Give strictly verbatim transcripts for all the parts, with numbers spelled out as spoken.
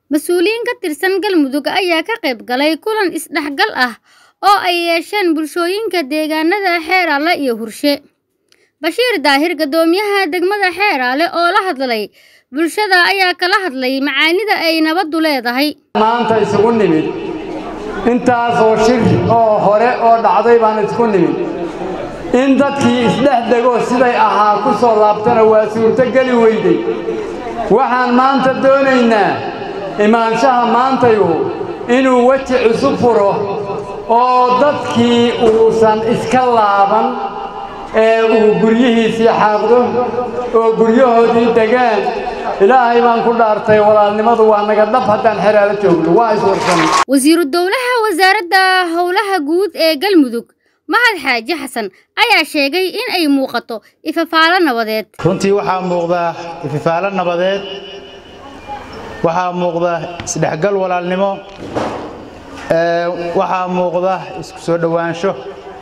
Mas'uuliyiin ka tirsan Galmudug ayaa ka qayb galay kulan isdhexgal ah oo ay yeesheen bulshooyinka deegaanada Xeeraale iyo Hurshe. Bashiir Daahir Gadoomiyaha degmada Xeeraale oo la hadlay bulshada ayaa kala hadlay macaanida ay nabaddu leedahay. Maanta isugu nimid intaas oo shir oo hore oo dhacday baan isku nimid in dadkii isdhex dego siday ahaa ku soo laabtana waa suurto gali weyday. Waxaan maanta doonaynaa imaanshaha maantayu inuu waji cusub furo oo dadkii uusan iska laaban ee uu guryihiisii xaaqdo oo guryahoodii degaan. ilaahay baan ku dhaartay walaalnimadu waa naga dhab haddaan Xeeraale joogno waa is warsan. Wasiiru Dowlaha Wasaaradda Howlaha Guud ee Galmudug Mahad Xaaji Xasan ayaa sheegay in ay muuqato ifafaalo nabadeed. runtii waxaa muuqda ifafaalo nabadeed waxaa muuqda isdhexgal walaalnimo ee waxaa muuqda isku soo dhawaansho.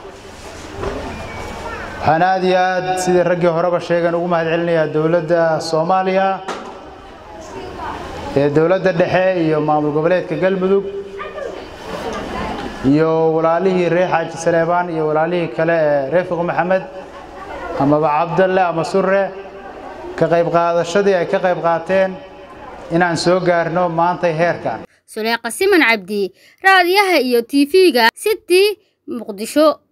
waxaan aad iyo aad sidii raggii horeba sheegan ugu mahad celinayaa dowladda Soomaaliya ee dowladda dhexe iyo maamul goboleedka Galmudug iyo walaalihii reer Xaaji Saleebaan iyo walaalihii kale ee Reefiq Maxamed ama Cabdalle ama Surre ka qayb qaadashadii ay ka qayb qaateen inaan soo gaarno maanta heerkan. Suleeqa Siman Cabdi raadiyaha iyo T V-ga City Muqdisho.